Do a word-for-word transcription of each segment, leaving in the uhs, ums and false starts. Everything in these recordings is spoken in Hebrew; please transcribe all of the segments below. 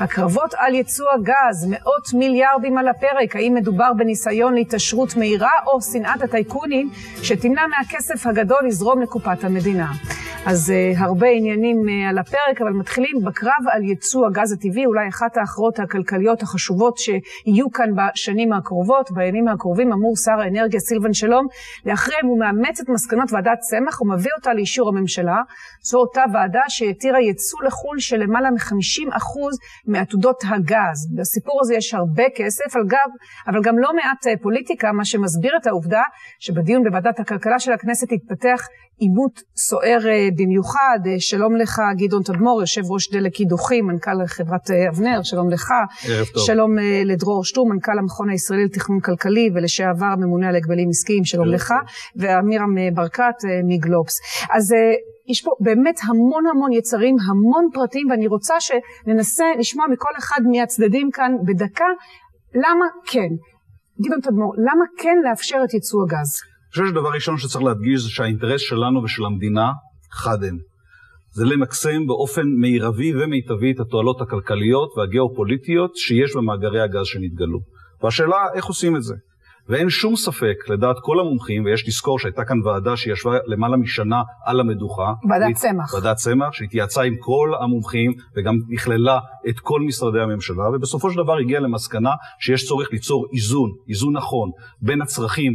הקרבות על ייצוא הגז, מאות מיליארדים על הפרק. האם מדובר בניסיון להתעשרות מהירה או שנאת הטייקונים שתמנע מהכסף הגדול לזרום לקופת המדינה? אז uh, הרבה עניינים uh, על הפרק, אבל מתחילים בקרב על ייצוא הגז הטבעי, אולי אחת האחרות הכלכליות החשובות שיהיו כאן בשנים הקרובות. בימים הקרובים אמור שר האנרגיה סילבן שלום להכריע אם הוא מאמץ את מסקנות ועדת צמח ומביא אותה לאישור הממשלה. זו אותה ועדה שהתירה ייצוא לחול של למעלה מ-חמישים אחוז מעתודות הגז. בסיפור הזה יש הרבה כסף, אגב, אבל גם לא מעט פוליטיקה, מה שמסביר את העובדה שבדיון בוועדת הכלכלה של הכנסת התפתח עימות סוער במיוחד. שלום לך גדעון תדמור, יושב ראש דלק קידוחים, מנכ"ל חברת אבנר, שלום לך. ערב טוב. שלום לדרור שטרום, מנכ"ל המכון הישראלי לתכנון כלכלי ולשעבר ממונה על הגבלים עסקיים, שלום לך. ואמירם ברקת מגלובס. אז יש פה באמת המון המון יצרים, המון פרטים, ואני רוצה שננסה לשמוע מכל אחד מהצדדים כאן בדקה, למה כן? גדעון תדמור, למה כן לאפשר את ייצוא הגז? אני חושב שדבר ראשון שצריך להדגיש זה שהאינטרס שלנו ושל המדינה חד הם. זה למקסם באופן מירבי ומיטבי את התועלות הכלכליות והגיאופוליטיות שיש במאגרי הגז שנתגלו. והשאלה איך עושים את זה? ואין שום ספק, לדעת כל המומחים, ויש לזכור שהייתה כאן ועדה שישבה למעלה משנה על המדוכה. ועדת צמח. ועדת צמח, שהתייעצה עם כל המומחים, וגם הכללה את כל משרדי הממשלה, ובסופו של דבר הגיעה למסקנה שיש צורך ליצור איזון, איזון נכון, בין הצרכים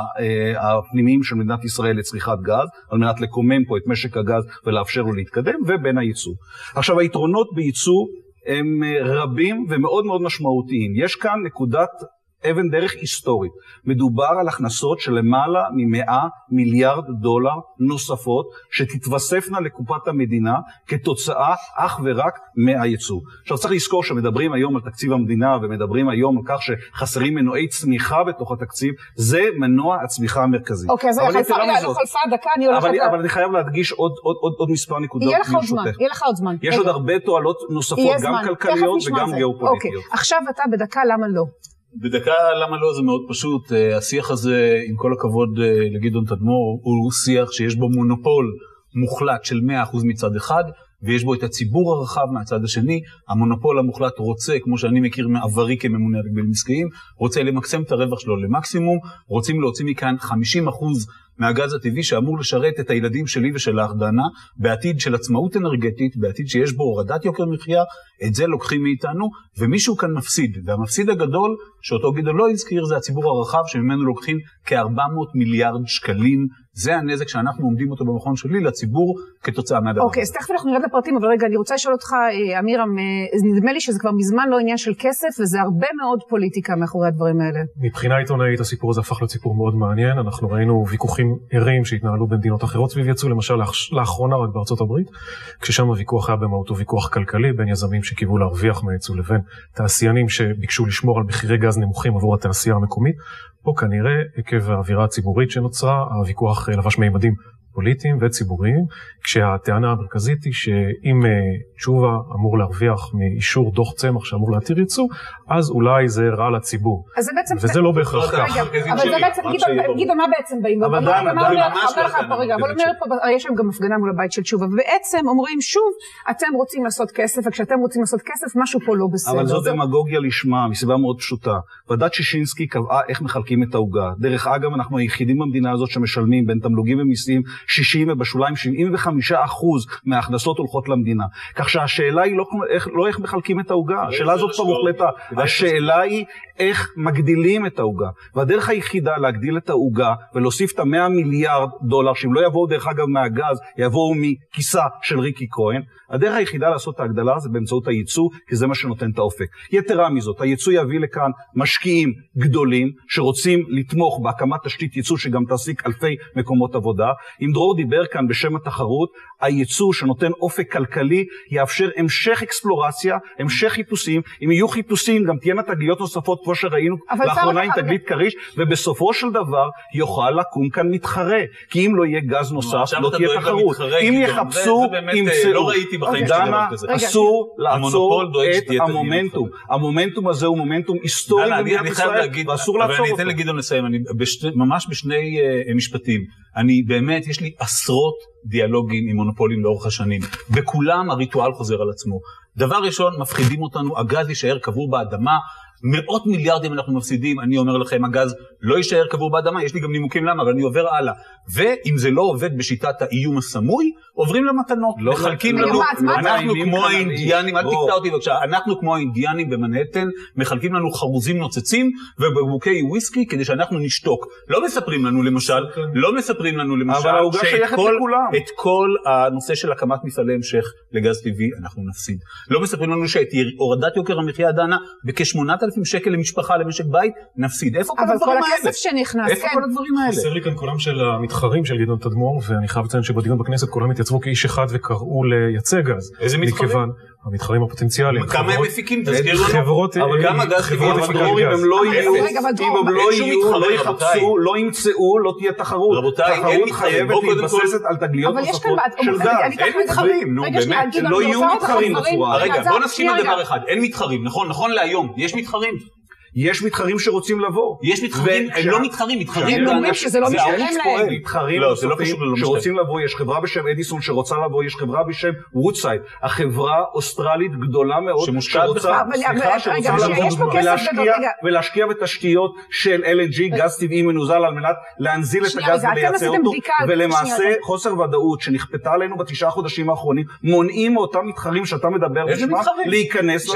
הפנימיים של מדינת ישראל לצריכת גז, על מנת לקומם פה את משק הגז ולאפשר לו להתקדם, ובין הייצוא. עכשיו, היתרונות בייצוא הם רבים ומאוד מאוד משמעותיים. יש כאן נקודת אבן דרך היסטורית. מדובר על הכנסות של למעלה ממאה מיליארד דולר נוספות שתתווספנה לקופת המדינה כתוצאה אך ורק מהייצוא. עכשיו צריך לזכור שמדברים היום על תקציב המדינה ומדברים היום על כך שחסרים מנועי צמיחה בתוך התקציב, זה מנוע הצמיחה המרכזי. אוקיי, אז לא חלפה דקה, אני הולכת... אבל אני חייב להדגיש עוד מספר נקודות. יהיה לך עוד זמן, יהיה לך עוד זמן. יש עוד הרבה תועלות נוספות, גם כלכליות וגם גיאופוליטיות. עכשיו אתה בדקה למה לא? בדקה למה לא זה מאוד פשוט. השיח הזה, עם כל הכבוד לגדעון תדמור, הוא שיח שיש בו מונופול מוחלט של מאה אחוז מצד אחד, ויש בו את הציבור הרחב מהצד השני. המונופול המוחלט רוצה, כמו שאני מכיר מעברי כממונה על הגבלים עסקיים, רוצה למקסם את הרווח שלו למקסימום, רוצים להוציא מכאן חמישים אחוז מהגז הטבעי שאמור לשרת את הילדים שלי ושל הארדנה, בעתיד של עצמאות אנרגטית, בעתיד שיש בו הורדת יוקר מחיה, את זה לוקחים מאיתנו, ומישהו כאן מפסיד, והמפסיד הגדול, שאותו גדעון לא הזכיר, זה הציבור הרחב, שממנו לוקחים כ-ארבע מאות מיליארד שקלים, זה הנזק שאנחנו עומדים אותו במכון שלי לציבור כתוצאה מהדבר. אוקיי, אז תכף אנחנו נרד לפרטים, אבל רגע, אני רוצה לשאול אותך, אמירם, נדמה לי שזה כבר מזמן לא עניין של כסף, וזה הרבה מאוד פוליטיקה מאחורי הדברים האלה. מבחינה עיתונאית, הסיפור הזה הפך לסיפור מאוד מעניין. אנחנו ראינו ויכוחים ערים שהתנהלו במדינות אחרות סביב ייצוא, למשל לאחרונה רק בארצות הברית, כששם הוויכוח היה במהותו ויכוח כלכלי, בין יזמים שקיוו להרוויח מהייצוא לבין תעשיינים שביקשו לשמור על מחירי גז נמוכים עבור התעשייה המקומית. פה כנראה עקב האווירה הציבורית שנוצרה, הוויכוח לבש מימדים פוליטיים וציבוריים, כשהטענה המרכזית היא שאם תשובה אמור להרוויח מאישור דוח צמח שאמור להתיר ייצוא, אז אולי זה רע לציבור. וזה לא בהכרח כך. אבל זה בעצם, גדעון, מה בעצם באים? אבל אומר פה, יש להם גם הפגנה מול הבית של תשובה, ובעצם אומרים שוב, אתם רוצים לעשות כסף, וכשאתם רוצים לעשות כסף, משהו פה לא בסדר. אבל זו דמגוגיה לשמה, מסיבה מאוד פשוטה. ועדת שישינסקי קבעה איך מחלקים את העוגה. דרך אגב, אנחנו היחידים במדינה הזאת שמשלמים בין תמלוגים ומיסים שישים ובשוליים שבעים וחמישה אחוז מההכנסות הולכות למדינה. כך שהשאלה היא לא איך, לא איך מחלקים את העוגה. השאלה הזאת כבר מוחלטה. השאלה היא איך מגדילים את העוגה. והדרך היחידה להגדיל את העוגה ולהוסיף את המאה מיליארד דולר, שאם לא יבואו דרך אגב מהגז, יבואו מכיסה של ריקי כהן, הדרך היחידה לעשות את ההגדלה זה באמצעות הייצוא, כי זה מה שנותן את האופק. יתרה מזאת, הייצוא יביא לכאן משקיעים גדולים שרוצים לתמוך בהקמת תשתית ייצוא שגם תעסיק אלפי מקומות עבודה. אם דרור דיבר כאן בשם התחרות, הייצוא שנותן אופק כלכלי יאפשר המשך אקספלורציה, המשך חיפושים. אם יהיו חיפושים גם תהיינה תגליות נוספות כמו שראינו לאחרונה עם תגלית כריש, ובסופו של דבר יוכל לקום כאן מתחרה, כי אם לא יהיה גז נוסף לא תהיה תחרות. אם יחפשו, ימצאו. דנה, אסור לעצור את המומנטום. המומנטום הזה הוא מומנטום היסטורי במדינת ישראל, ואסור לעצור אותו. אבל אני אתן לגדעון לסיים, ממש בשני משפטים. אני באמת, יש לי עשרות דיאלוגים עם מונופולים לאורך השנים, וכולם הריטואל חוזר על עצמו. דבר ראשון, מפחידים אותנו, הגז יישאר קבור באדמה, מאות מיליארדים אנחנו מפסידים, אני אומר לכם, הגז לא יישאר קבור באדמה, יש לי גם נימוקים למה, אבל אני עובר הלאה. ואם זה לא עובד בשיטת האיום הסמוי, עוברים למתנות, לא מחלקים לנו, אנחנו כמו האינדיאנים, אל תקטע אותי בבקשה, אנחנו כמו האינדיאנים במנהטן, מחלקים לנו חרוזים נוצצים ובקבוקי וויסקי כדי שאנחנו נשתוק. לא מספרים לנו למשל, לא מספרים לנו למשל, את כל הנושא של הקמת מפעלי המשך לגז טבעי אנחנו נפסיד. לא מספרים לנו שאת הורדת יוקר המחיה דנה בכ-שמונת אלפים שקל למשפחה, למשק בית, נפסיד. איפה כל הדברים האלה? אבל כל הכסף שנכנס, איפה כל הדברים האלה? חסר לי כאן קולם של המתחרים של גדעון תדמור, ואני חייב לציין שבדיון בכנסת כולם התייצבו כאיש אחד וקראו לייצא גז. איזה מתחרים? המתחרים הפוטנציאליים. כמה הם מפיקים? תזכיר לנו. חברות, אבל כמה גז חברות מפיקות גז? אם לא יהיו, אם הם לא יהיו, לא יחפשו, לא ימצאו, לא תהיה תחרות. רבותיי, תחרות חייבת להתבססת על תגליות נוספות של גז. אין מתחרים, נו באמת. לא יהיו מתחרים בצורה. רגע, בוא נסכים על דבר אחד. אין מתחרים, נכון? נכון להיום. יש מתחרים. יש מתחרים שרוצים לבוא. יש מתחרים, הם לא מתחרים, מתחרים. הם אומרים שזה לא משלם להם. מתחרים נוספים שרוצים לבוא, יש חברה בשם אדיסון שרוצה לבוא, יש חברה בשם וודסייד, החברה אוסטרלית גדולה מאוד שרוצה ולהשקיע בתשתיות של אל אן ג'י, גז טבעי מנוזל על מנת להנזיל את הגז ולייצא אותו, ולמעשה חוסר ודאות שנכפתה עלינו בתשעה חודשים האחרונים, מונעים מאותם מתחרים שאתה מדבר בשמם להיכנס.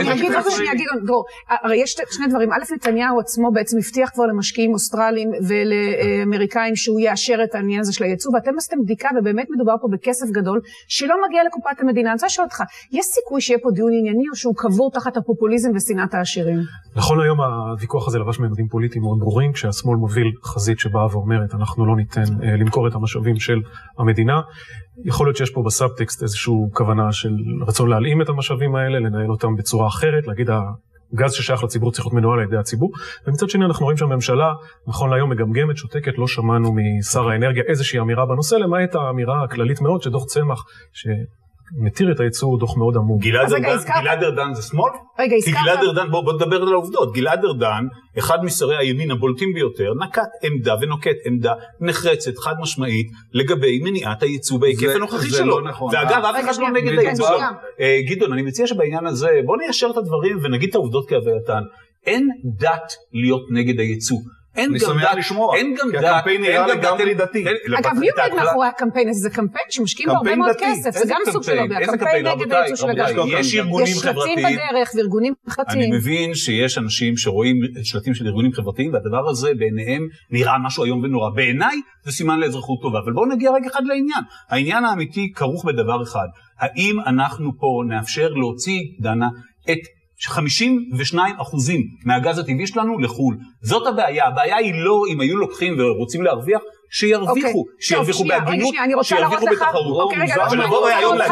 הרי יש שני דברים. נתניהו עצמו בעצם הבטיח כבר למשקיעים אוסטרליים ולאמריקאים שהוא יאשר את העניין הזה של הייצוא, ואתם עשיתם בדיקה ובאמת מדובר פה בכסף גדול שלא מגיע לקופת המדינה. אני רוצה לשאול אותך, יש סיכוי שיהיה פה דיון ענייני או שהוא קבור תחת הפופוליזם ושנאת העשירים? נכון, היום הוויכוח הזה לבש ממדים פוליטיים מאוד ברורים, כשהשמאל מוביל חזית שבאה ואומרת אנחנו לא ניתן למכור את המשאבים של המדינה. יכול להיות שיש פה בסאבטקסט איזשהו כוונה של רצון להלאים את המשאבים האלה, לנהל אותם בצורה אחרת, להגיד גז ששייך לציבור צריך להיות מנוהל על ידי הציבור, ומצד שני אנחנו רואים שהממשלה נכון להיום מגמגמת, שותקת, לא שמענו משר האנרגיה איזושהי אמירה בנושא, למעט האמירה הכללית מאוד שדוח צמח שמתיר את הייצוא דוח מאוד עמוק. גלעד ארדן זה שמאל? רגע, הזכרת? כי גלעד ארדן, בוא נדבר על העובדות, גלעד ארדן, אחד משרי הימין הבולטים ביותר, נקט עמדה ונוקט עמדה נחרצת, חד משמעית, לגבי מניעת הייצוא בהיקף הנוכחי שלו. ואגב, אף אחד לא נגד הייצוא. גדעון, אני מציע שבעניין הזה, בוא ניישר את הדברים ונגיד את העובדות כהווייתן. אין דת להיות נגד הייצוא. אני שמח לשמוע, כי הקמפיין נראה לגמרי דתי. אגב, מי עומד מאחורי הקמפיין הזה? זה קמפיין שמשקיעים בו הרבה מאוד כסף, זה גם סוג של לובי, הקמפיין נגד הייצוא של הגז. יש ארגונים חברתיים. יש שלטים בדרך וארגונים חברתיים. אני מבין שיש אנשים שרואים שלטים של ארגונים חברתיים, והדבר הזה בעיניהם נראה משהו היום ונורא. בעיניי זה סימן לאזרחות טובה, אבל בואו נגיע רגע אחד לעניין. העניין האמיתי כרוך בדבר אחד. האם אנחנו פה נאפשר להוציא, דנה, את חמישים ושניים אחוזים מהגז הטבעי שלנו לחול. זאת הבעיה. הבעיה היא לא אם היו לוקחים ורוצים להרוויח, שירוויחו, שירוויחו בהגינות, שירוויחו בתחרות. אבל לבוא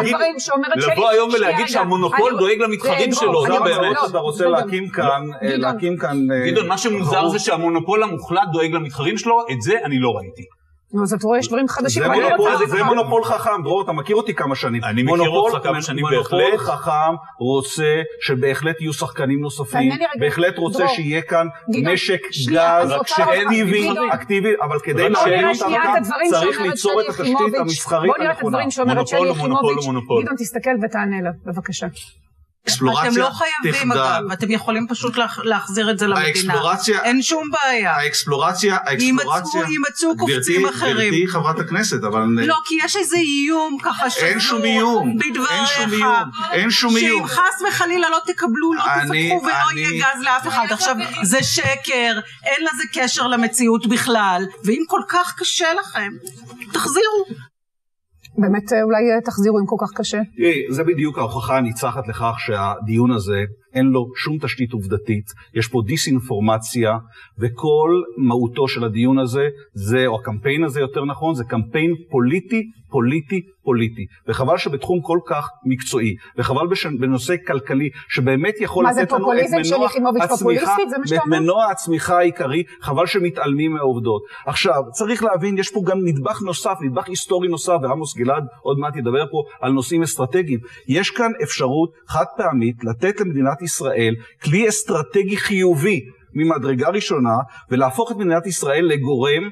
היום ולהגיד שהמונופול דואג למתחרים שלו, זה באמת. אתה רוצה להקים כאן, להקים כאן... גדעון, מה שמוזר זה שהמונופול המוחלט דואג למתחרים שלו, את זה אני לא ראיתי. אז אתה רואה, יש דברים חדשים. זה מונופול חכם, דרור, אתה מכיר אותי כמה שנים. אני מכיר אותך כמה שנים בהחלט. מונופול חכם רוצה שבהחלט יהיו שחקנים נוספים, בהחלט רוצה שיהיה כאן משק גז אקטיבי, אבל כדי להבין אותם כאן צריך ליצור את התשתית המסחרית הנכונה. מונופול הוא מונופול הוא מונופול. גדעון, תסתכל ותענה לה, בבקשה. אתם לא חייבים אגב, אתם יכולים פשוט להחזיר את זה למדינה. אין שום בעיה. האקספלורציה, האקספלורציה, יימצאו קופצים אחרים. גברתי חברת הכנסת, אבל... לא, כי יש איזה איום ככה שזור אין שום איום. בדבריך. אין שום איום. שאם חס וחלילה לא תקבלו, לא תפתחו ולא יהיה גז לאף אחד. עכשיו, זה שקר, אין לזה קשר למציאות בכלל, ואם כל כך קשה לכם, תחזירו. באמת אולי תחזירו אם כל כך קשה. זה בדיוק ההוכחה הניצחת לכך שהדיון הזה אין לו שום תשתית עובדתית, יש פה דיסאינפורמציה, וכל מהותו של הדיון הזה, זה, או הקמפיין הזה יותר נכון, זה קמפיין פוליטי, פוליטי, פוליטי. וחבל שבתחום כל כך מקצועי, וחבל בנושא כלכלי, שבאמת יכול לתת לנו את מנוע הצמיחה, את מנוע הצמיחה העיקרי, חבל שמתעלמים מהעובדות. עכשיו, צריך להבין, יש פה גם נדבך נוסף, נדבך היסטורי נוסף, ועמוס גלעד עוד מעט ידבר פה על נושאים אסטרטגיים. יש כאן אפשרות חד פעמית לתת למדינת ישראל כלי אסטרטגי חיובי ממדרגה ראשונה, ולהפוך את מדינת ישראל לגורם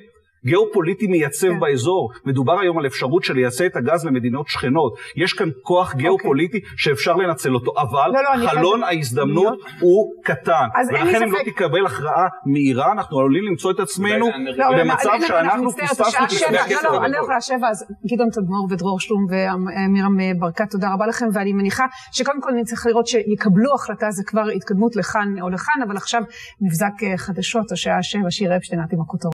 גיאופוליטי מייצב כן. באזור. מדובר היום על אפשרות של לייצא את הגז למדינות שכנות. יש כאן כוח גיאופוליטי okay. שאפשר לנצל אותו, אבל לא, לא, חלון אני... ההזדמנות להיות... הוא קטן. ולכן אם לא תקבל הכרעה מהירה, אנחנו עלולים למצוא את עצמנו במצב שאנחנו פספסנו תשמע הכסף הגדול. אני לא יכולה שבע, אז גדעון תדמור ודרור שלום ומירם ברקת, תודה רבה לכם, ואני מניחה שקודם כל נצטרך לראות שיקבלו החלטה, זה כבר התקדמות לכאן או לכאן, אבל עכשיו מבזק חדשות, השעה שבע, שיר אפשטיין עם הכותרות.